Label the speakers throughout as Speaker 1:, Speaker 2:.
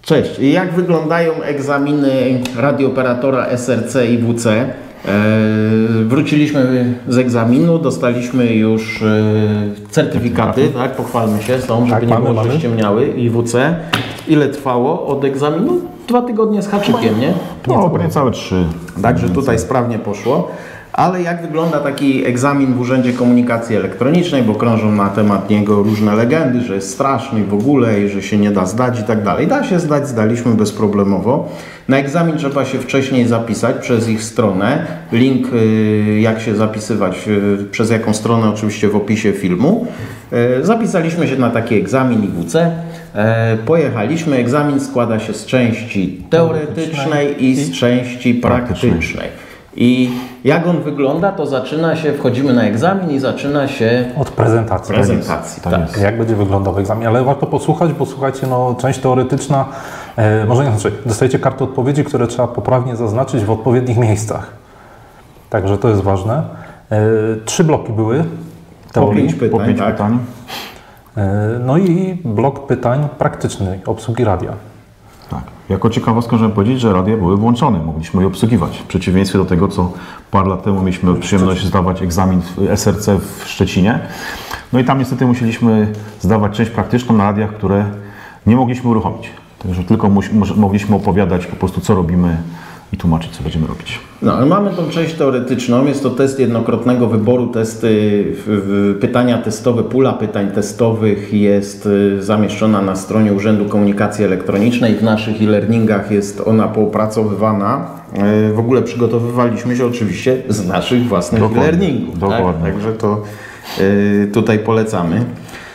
Speaker 1: Cześć. Jak wyglądają egzaminy radiooperatora SRC i WC? Wróciliśmy z egzaminu, dostaliśmy już certyfikaty, tak? Pochwalmy się, są, żeby nie było, że ściemniały i WC. Ile trwało od egzaminu? 2 tygodnie z haczykiem, nie?
Speaker 2: No, niecałe 3.
Speaker 1: Także tutaj sprawnie poszło. Ale jak wygląda taki egzamin w Urzędzie Komunikacji Elektronicznej, bo krążą na temat niego różne legendy, że jest straszny w ogóle i że się nie da zdać i tak dalej. Da się zdać, zdaliśmy bezproblemowo. Na egzamin trzeba się wcześniej zapisać przez ich stronę. Link jak się zapisywać, przez jaką stronę oczywiście w opisie filmu. Zapisaliśmy się na taki egzamin IWC. Pojechaliśmy. Egzamin składa się z części teoretycznej i z części praktycznej. I jak on wygląda, to wchodzimy na egzamin i zaczyna się
Speaker 3: od prezentacji.
Speaker 1: Tak.
Speaker 3: Jak będzie wyglądał egzamin, ale warto posłuchać, bo słuchajcie, no, część teoretyczna, może nie znaczy, dostajecie karty odpowiedzi, które trzeba poprawnie zaznaczyć w odpowiednich miejscach. Także to jest ważne. 3 bloki były teorii.
Speaker 1: Po 5 pytań.
Speaker 3: No i blok pytań praktycznych, obsługi radia.
Speaker 2: Tak. Jako ciekawostkę możemy powiedzieć, że radia były włączone, mogliśmy je obsługiwać. W przeciwieństwie do tego, co parę lat temu mieliśmy przyjemność zdawać egzamin w SRC w Szczecinie. No i tam niestety musieliśmy zdawać część praktyczną na radiach, które nie mogliśmy uruchomić. Także tylko mogliśmy opowiadać po prostu, co robimy i tłumaczyć, co będziemy robić.
Speaker 1: No, ale mamy tą część teoretyczną, jest to test jednokrotnego wyboru, testy, pytania testowe, pula pytań testowych jest zamieszczona na stronie Urzędu Komunikacji Elektronicznej. W naszych e-learningach jest ona poopracowywana. W ogóle przygotowywaliśmy się oczywiście z naszych własnych e-learningów.
Speaker 2: Dokładnie.
Speaker 1: Tak? Także to tutaj polecamy.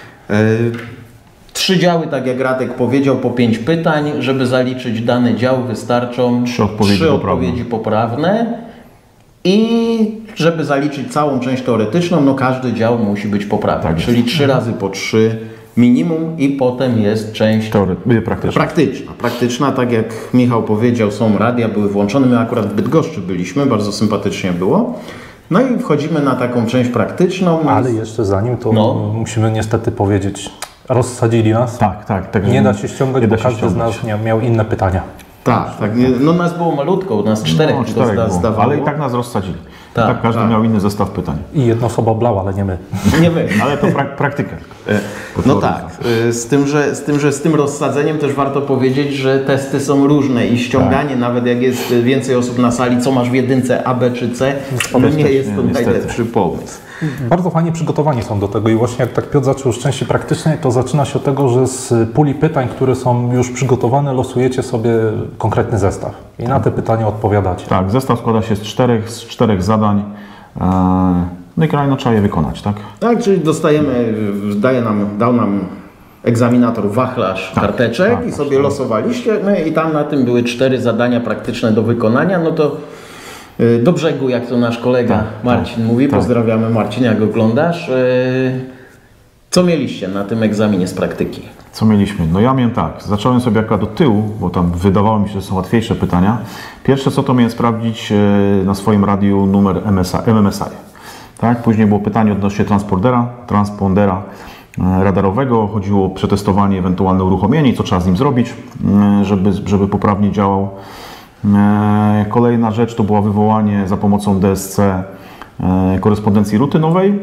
Speaker 1: 3 działy, tak jak Radek powiedział, po 5 pytań. Żeby zaliczyć dany dział, wystarczą 3 odpowiedzi poprawne. I żeby zaliczyć całą część teoretyczną, no każdy dział musi być poprawny. Tak, czyli 3 razy po 3 minimum i potem jest część praktyczna. Tak jak Michał powiedział, są radia, były włączone. My akurat w Bydgoszczy byliśmy, bardzo sympatycznie było. No i wchodzimy na taką część praktyczną.
Speaker 3: Ale jeszcze zanim to musimy niestety powiedzieć, rozsadzili nas.
Speaker 2: Tak.
Speaker 3: Nie da się ściągać, bo każdy z nas miał inne pytania.
Speaker 1: Tak. No nas było malutko, nas 4 zdawało.
Speaker 2: Ale i tak nas rozsadzili. Tak, każdy miał inny zestaw pytań.
Speaker 3: I jedna osoba oblała, ale nie my.
Speaker 1: Nie my.
Speaker 2: Ale to praktyka.
Speaker 1: No tak, z tym rozsadzeniem też warto powiedzieć, że testy są różne i ściąganie, nawet jak jest więcej osób na sali, co masz w jedynce A, B czy C, nie jest to najlepszy pomysł.
Speaker 3: Bardzo fajnie przygotowani są do tego i właśnie jak tak Piotr zaczął z części praktycznej, to zaczyna się od tego, że z puli pytań, które są już przygotowane, losujecie sobie konkretny zestaw i na te pytania odpowiadacie.
Speaker 2: Tak, zestaw składa się z 4 zadań. No i kolejno trzeba je wykonać, tak?
Speaker 1: Tak, czyli dał nam egzaminator wachlarz karteczek i sobie losowaliście, no i tam na tym były 4 zadania praktyczne do wykonania, no to do brzegu, jak to nasz kolega Marcin mówi. Pozdrawiamy Marcin, jak oglądasz. Co mieliście na tym egzaminie z praktyki?
Speaker 2: Co mieliśmy? No ja miałem tak, zacząłem sobie akurat od tyłu, bo tam wydawało mi się, że są łatwiejsze pytania. Pierwsze co to miałem sprawdzić na swoim radiu numer MMSI. Tak? Później było pytanie odnośnie transpondera radarowego. Chodziło o przetestowanie, ewentualne uruchomienie i co trzeba z nim zrobić, żeby poprawnie działał. Kolejna rzecz to było wywołanie za pomocą DSC korespondencji rutynowej.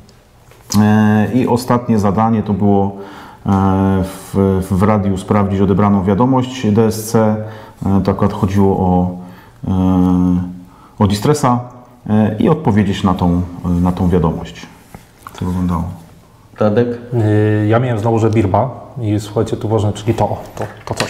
Speaker 2: I ostatnie zadanie to było w radiu sprawdzić odebraną wiadomość DSC. To akurat chodziło o distressa i odpowiedzieć na tą wiadomość. Co wyglądało?
Speaker 1: Radek?
Speaker 3: Ja miałem znowu, że Birba i słuchajcie, tu ważne, czyli to coś.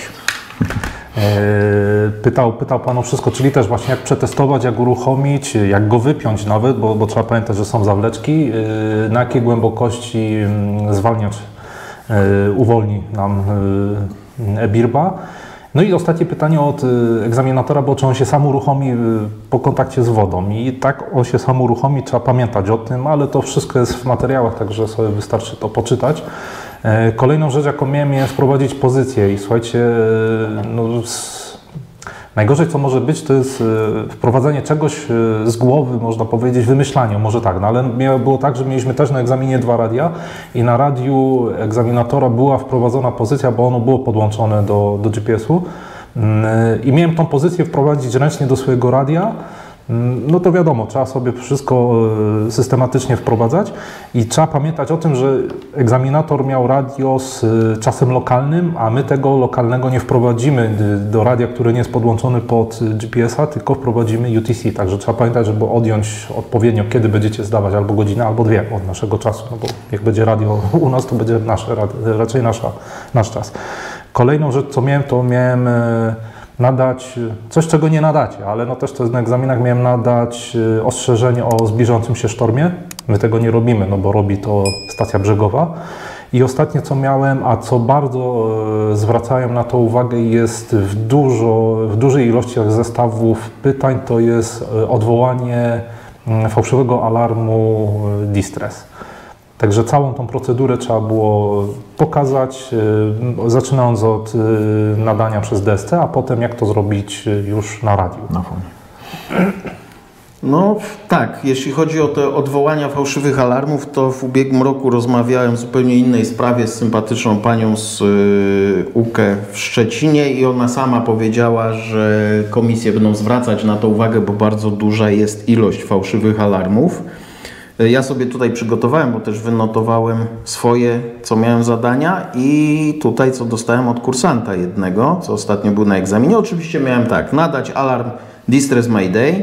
Speaker 3: Pytał Pan o wszystko, czyli też właśnie jak przetestować, jak uruchomić, jak go wypiąć nawet, bo trzeba pamiętać, że są zawleczki, na jakiej głębokości zwalniacz uwolni nam e-Birba. No i ostatnie pytanie od egzaminatora, bo czy on się sam uruchomi po kontakcie z wodą. I tak on się sam uruchomi, trzeba pamiętać o tym, ale to wszystko jest w materiałach, także sobie wystarczy to poczytać. Kolejną rzecz, jaką miałem, jest wprowadzić pozycję i słuchajcie, no, Najgorzej, co może być, to jest wprowadzenie czegoś z głowy, można powiedzieć, wymyślanie, może tak, no ale było tak, że mieliśmy też na egzaminie 2 radia i na radiu egzaminatora była wprowadzona pozycja, bo ono było podłączone do GPS-u i miałem tą pozycję wprowadzić ręcznie do swojego radia. No to wiadomo, trzeba sobie wszystko systematycznie wprowadzać i trzeba pamiętać o tym, że egzaminator miał radio z czasem lokalnym, a my tego lokalnego nie wprowadzimy do radia, który nie jest podłączony pod GPS-a, tylko wprowadzimy UTC. Także trzeba pamiętać, żeby odjąć odpowiednio, kiedy będziecie zdawać, albo godzinę, albo 2 od naszego czasu, no bo jak będzie radio u nas, to będzie raczej nasz czas. Kolejną rzecz, co miałem, to miałem nadać coś, czego nie nadacie, ale no też to jest na egzaminach, miałem nadać ostrzeżenie o zbliżającym się sztormie. My tego nie robimy, no bo robi to stacja brzegowa. I ostatnie, co miałem, a co bardzo zwracają na to uwagę, jest w dużej ilości zestawów pytań, to jest odwołanie fałszywego alarmu distress. Także całą tą procedurę trzeba było pokazać, zaczynając od nadania przez DSC, a potem jak to zrobić już na radiu.
Speaker 2: Na fonie.
Speaker 1: No tak, jeśli chodzi o te odwołania fałszywych alarmów, to w ubiegłym roku rozmawiałem w zupełnie innej sprawie z sympatyczną panią z UKE w Szczecinie i ona sama powiedziała, że komisje będą zwracać na to uwagę, bo bardzo duża jest ilość fałszywych alarmów. Ja sobie tutaj przygotowałem, bo też wynotowałem swoje, co miałem zadania i tutaj, co dostałem od kursanta jednego, co ostatnio był na egzaminie. Oczywiście miałem tak, nadać alarm Distress Mayday,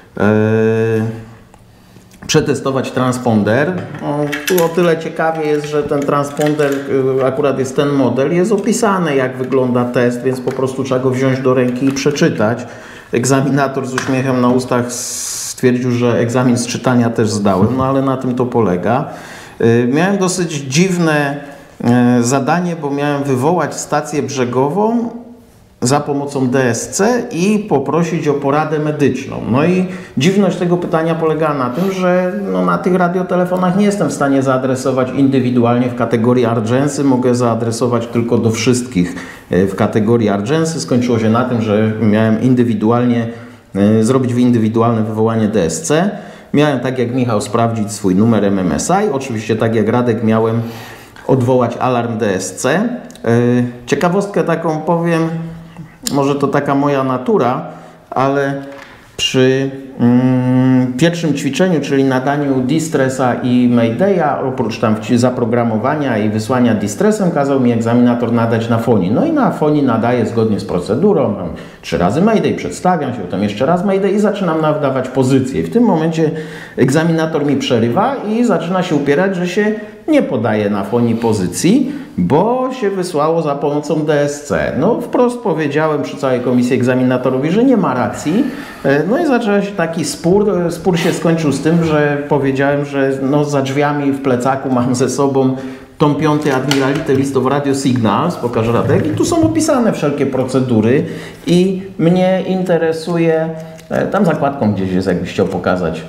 Speaker 1: przetestować transponder. Tu o tyle ciekawie jest, że ten transponder, akurat jest ten model, jest opisany, jak wygląda test, więc po prostu trzeba go wziąć do ręki i przeczytać. Egzaminator z uśmiechem na ustach stwierdził, że egzamin z czytania też zdałem, no ale na tym to polega. Miałem dosyć dziwne zadanie, bo miałem wywołać stację brzegową za pomocą DSC i poprosić o poradę medyczną. No i dziwność tego pytania polega na tym, że no na tych radiotelefonach nie jestem w stanie zaadresować indywidualnie w kategorii Argensy, mogę zaadresować tylko do wszystkich w kategorii Argensy. Skończyło się na tym, że miałem indywidualnie zrobić indywidualne wywołanie DSC. Miałem, tak jak Michał, sprawdzić swój numer MMSI. Oczywiście, tak jak Radek, miałem odwołać alarm DSC. Ciekawostkę taką powiem, może to taka moja natura, ale przy pierwszym ćwiczeniu, czyli nadaniu distressa i Maydaya, oprócz tam zaprogramowania i wysłania distressem, kazał mi egzaminator nadać na fonii. No i na fonii nadaję zgodnie z procedurą, 3 razy Mayday, przedstawiam się, potem jeszcze raz Mayday i zaczynam nadawać pozycję. I w tym momencie egzaminator mi przerywa i zaczyna się upierać, że się nie podaje na fonii pozycji, bo się wysłało za pomocą DSC. No wprost powiedziałem przy całej komisji egzaminatorowi, że nie ma racji. No i zaczął się taki spór. Spór się skończył z tym, że powiedziałem, że no za drzwiami w plecaku mam ze sobą tom 5 Admiralty List of Radio Signals, pokażę Radek, i tu są opisane wszelkie procedury i mnie interesuje, tam zakładką gdzieś jest, jakbyś chciał pokazać.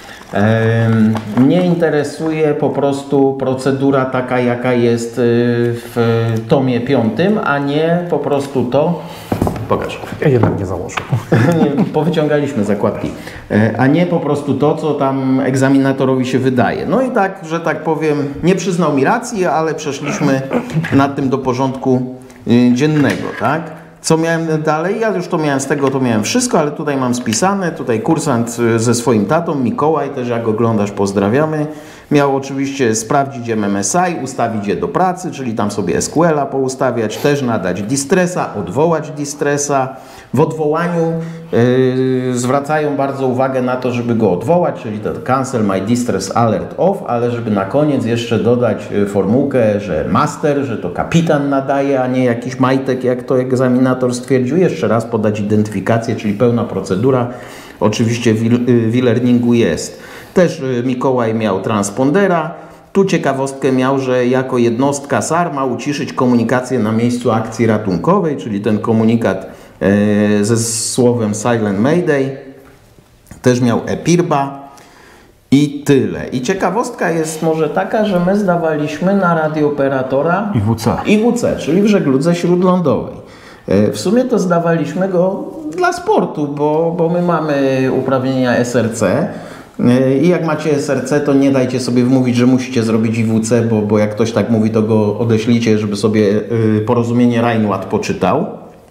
Speaker 1: Mnie interesuje po prostu procedura taka, jaka jest w tomie 5, a nie po prostu to. Pokaż.
Speaker 3: Ja jednak nie założę.
Speaker 1: Powyciągaliśmy zakładki. A nie po prostu to, co tam egzaminatorowi się wydaje. No i tak, że tak powiem, nie przyznał mi racji, ale przeszliśmy nad tym do porządku dziennego, tak? Co miałem dalej? Ja już to miałem z tego, to miałem wszystko, ale tutaj mam spisane. Tutaj kursant ze swoim tatą, Mikołaj, też jak oglądasz, pozdrawiamy. Miał oczywiście sprawdzić MMSI, ustawić je do pracy, czyli tam sobie SQL-a poustawiać, też nadać distressa, odwołać distressa. W odwołaniu zwracają bardzo uwagę na to, żeby go odwołać, czyli to cancel my distress alert off, ale żeby na koniec jeszcze dodać formułkę, że master, że to kapitan nadaje, a nie jakiś majtek, jak to egzaminator stwierdził. Jeszcze raz podać identyfikację, czyli pełna procedura. Oczywiście w e-learningu jest. Też Mikołaj miał transpondera. Tu ciekawostkę miał, że jako jednostka SAR ma uciszyć komunikację na miejscu akcji ratunkowej, czyli ten komunikat ze słowem Silent Mayday. Też miał EPIRBA i tyle. I ciekawostka jest może taka, że my zdawaliśmy na radiooperatora
Speaker 2: IWC,
Speaker 1: czyli w żegludze śródlądowej. W sumie to zdawaliśmy go dla sportu, bo my mamy uprawnienia SRC i jak macie SRC, to nie dajcie sobie wmówić, że musicie zrobić IWC, bo jak ktoś tak mówi, to go odeślijcie, żeby sobie porozumienie Rheinland poczytał.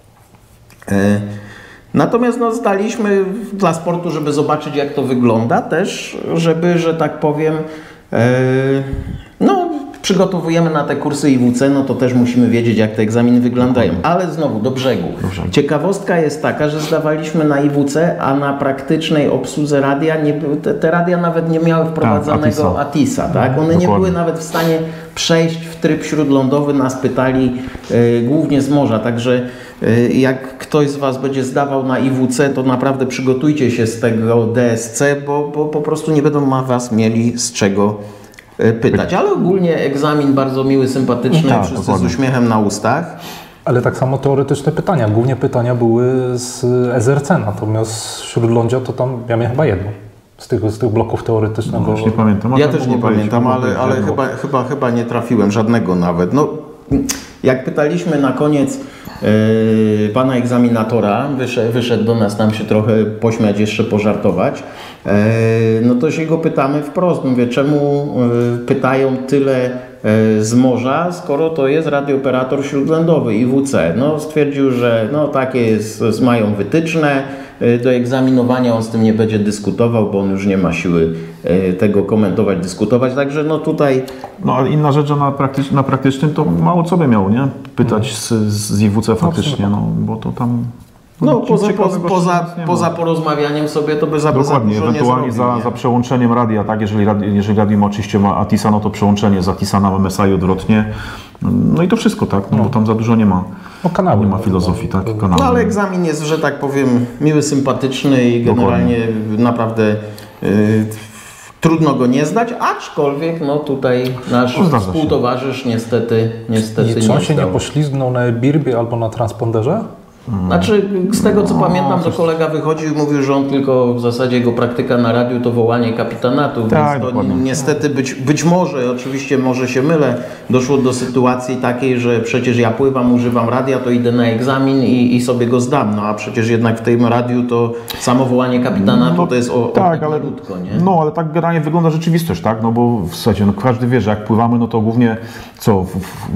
Speaker 1: Natomiast no, zdaliśmy dla sportu, żeby zobaczyć, jak to wygląda, też, żeby, że tak powiem, no, przygotowujemy na te kursy IWC, no to też musimy wiedzieć, jak te egzaminy wyglądają. Ale znowu do brzegu. Ciekawostka jest taka, że zdawaliśmy na IWC, a na praktycznej obsłudze radia te radia nawet nie miały wprowadzonego ATIS-a. Tak? One nie były nawet w stanie przejść w tryb śródlądowy, nas pytali głównie z morza. Także jak ktoś z Was będzie zdawał na IWC, to naprawdę przygotujcie się z tego DSC, bo po prostu nie będą Was mieli z czego pytać. Ale ogólnie egzamin bardzo miły, sympatyczny,
Speaker 2: tak,
Speaker 1: wszyscy
Speaker 2: dokładnie.
Speaker 1: z uśmiechem na ustach.
Speaker 3: Ale tak samo teoretyczne pytania. Głównie pytania były z SRC, natomiast śródlądzia to tam ja miałem chyba jedno z tych bloków teoretycznego.
Speaker 2: Już nie pamiętam.
Speaker 1: Ja też nie pamiętam, ale chyba nie trafiłem żadnego nawet. No, jak pytaliśmy na koniec pana egzaminatora, wyszedł do nas tam się trochę pośmiać, jeszcze pożartować, no to się go pytamy wprost. Mówię, czemu pytają tyle z morza, skoro to jest radiooperator śródlądowy IWC. No, stwierdził, że no, takie mają wytyczne do egzaminowania, on z tym nie będzie dyskutował, bo on już nie ma siły tego komentować, dyskutować, także no tutaj...
Speaker 2: No ale inna rzecz, że na praktycznym to mało co by miał, nie? Pytać z IWC faktycznie, no bo to tam...
Speaker 1: No poza porozmawianiem sobie to by za
Speaker 2: Dokładnie,
Speaker 1: dużo
Speaker 2: ewentualnie
Speaker 1: nie zrobił,
Speaker 2: za przełączeniem radia, tak? Jeżeli radio oczywiście ma ATIS-a, no to przełączenie z ATIS-a na MSI odwrotnie. No i to wszystko, tak? No bo tam za dużo nie ma.
Speaker 3: No, kanały,
Speaker 2: nie ma filozofii, tak? Kanały.
Speaker 1: No ale egzamin jest, że tak powiem, miły, sympatyczny i generalnie naprawdę trudno go nie zdać, aczkolwiek no tutaj nasz współtowarzysz niestety
Speaker 3: I czy on się nie poślizgnął na birbie albo na transponderze?
Speaker 1: Znaczy, z tego co pamiętam, to kolega wychodził i mówił, że on tylko w zasadzie jego praktyka na radiu to wołanie kapitanatu,
Speaker 2: tak,
Speaker 1: więc to niestety być może, oczywiście może się mylę, doszło do sytuacji takiej, że przecież ja pływam, używam radia, to idę na egzamin i sobie go zdam, no a przecież jednak w tym radiu to samo wołanie kapitanatu to jest malutko, nie?
Speaker 2: No ale tak generalnie wygląda rzeczywistość, tak? No bo w zasadzie no, każdy wie, że jak pływamy, no to głównie co,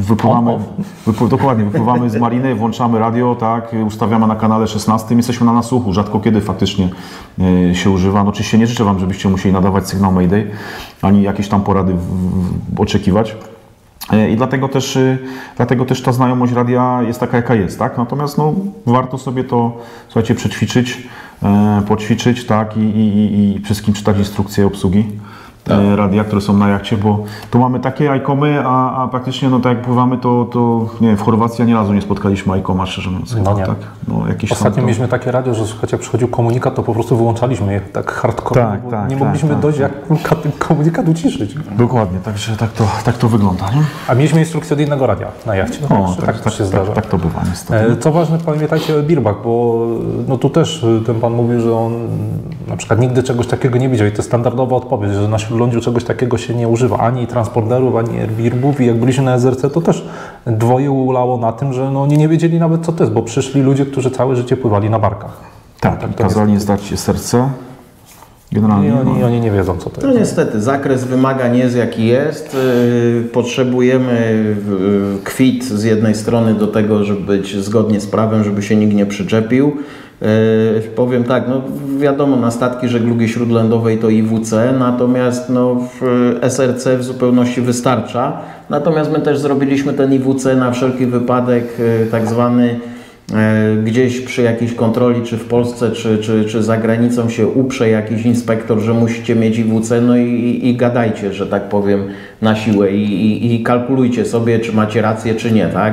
Speaker 2: wypływamy z mariny, włączamy radio, tak? Ustawiamy na kanale 16, jesteśmy na nasłuchu, rzadko kiedy faktycznie się używa. No, oczywiście nie życzę Wam, żebyście musieli nadawać sygnał Mayday, ani jakieś tam porady oczekiwać. I dlatego też ta znajomość radia jest taka, jaka jest, tak? Natomiast no, warto sobie to, słuchajcie, przećwiczyć, poćwiczyć, tak? I wszystkim czytać instrukcje obsługi. Radia, które są na jachcie, bo tu mamy takie ICOMy, a praktycznie no tak jak pływamy, to nie wiem, w Chorwacji ani razu nie spotkaliśmy ICOMa, szczerze mówiąc.
Speaker 3: No nie.
Speaker 2: Tak? No,
Speaker 3: Ostatnio mieliśmy takie radio, że słuchajcie, jak przychodził komunikat, to po prostu wyłączaliśmy je tak hardcore, nie mogliśmy dojść, jak komunikat uciszyć.
Speaker 2: Dokładnie, także tak to wygląda, nie?
Speaker 3: A mieliśmy instrukcję od innego radia na jachcie. No, tak się zdarza.
Speaker 2: Tak to bywa niestety.
Speaker 3: Co ważne, pamiętajcie o birbach, bo no tu też ten pan mówił, że on na przykład nigdy czegoś takiego nie widział i to jest standardowa odpowiedź, że na śródlądziu czegoś takiego się nie używa, ani transporterów, ani airbirbów i jak byliśmy na SRC, to też dwoje ulało na tym, że no oni nie wiedzieli nawet co to jest, bo przyszli ludzie, którzy całe życie pływali na barkach.
Speaker 2: Tak, kazali zdać SRC. Generalnie
Speaker 3: oni nie wiedzą co to jest.
Speaker 1: No niestety, zakres wymagań jest jaki jest. Potrzebujemy kwit z jednej strony do tego, żeby być zgodnie z prawem, żeby się nikt nie przyczepił. Powiem tak, no wiadomo, na statki żeglugi śródlądowej to IWC, natomiast no, w SRC w zupełności wystarcza. Natomiast my też zrobiliśmy ten IWC na wszelki wypadek tak zwany gdzieś przy jakiejś kontroli, czy w Polsce, czy za granicą się uprze jakiś inspektor, że musicie mieć IWC, no i gadajcie, że tak powiem, na siłę i kalkulujcie sobie, czy macie rację, czy nie, tak?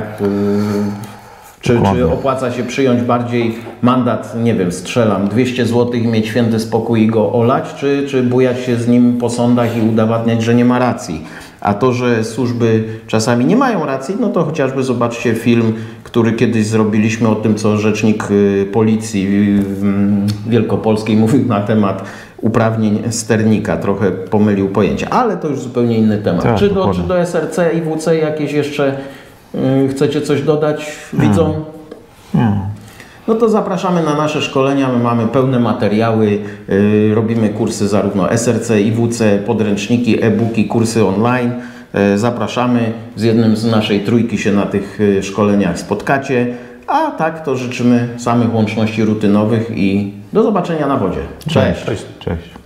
Speaker 1: Czy opłaca się przyjąć bardziej mandat, nie wiem, strzelam, 200 zł i mieć święty spokój i go olać, czy bujać się z nim po sądach i udowadniać, że nie ma racji? A to, że służby czasami nie mają racji, no to chociażby zobaczcie film, który kiedyś zrobiliśmy o tym, co rzecznik policji wielkopolskiej mówił na temat uprawnień sternika. Trochę pomylił pojęcia, ale to już zupełnie inny temat.
Speaker 2: Tak,
Speaker 1: czy do SRC i WC jakieś jeszcze chcecie coś dodać widzom?
Speaker 2: Nie.
Speaker 1: No to zapraszamy na nasze szkolenia, my mamy pełne materiały, robimy kursy zarówno SRC, IWC, podręczniki, e-booki, kursy online. Zapraszamy, z jednym z naszej trójki się na tych szkoleniach spotkacie, a tak to życzymy samych łączności rutynowych i do zobaczenia na wodzie. Cześć!
Speaker 2: Cześć.